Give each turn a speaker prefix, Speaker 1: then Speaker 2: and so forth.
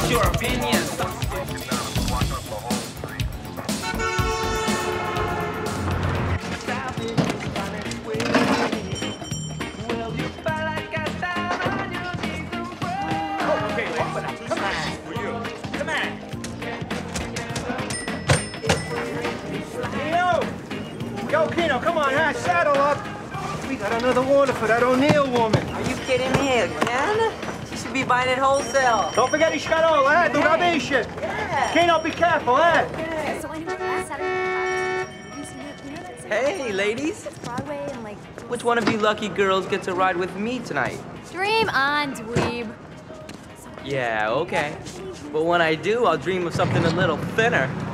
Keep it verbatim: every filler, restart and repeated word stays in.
Speaker 1: What's your opinion?
Speaker 2: Yo, Keno, come on, huh? Saddle up. We got another order for that O'Neill woman.
Speaker 3: Are you kidding me again? She should be buying it wholesale.
Speaker 2: Don't forget the scarole, eh? Do capisce?
Speaker 3: Yeah.
Speaker 2: Keno, be careful, eh?
Speaker 4: So anyway, last Saturday, you seen it? You know that Saturday?
Speaker 3: Hey, ladies.
Speaker 4: It's Broadway and like.
Speaker 3: Which one of you lucky girls gets to ride with me tonight?
Speaker 4: Dream on, dweeb.
Speaker 3: Yeah, okay. But when I do, I'll dream of something a little thinner.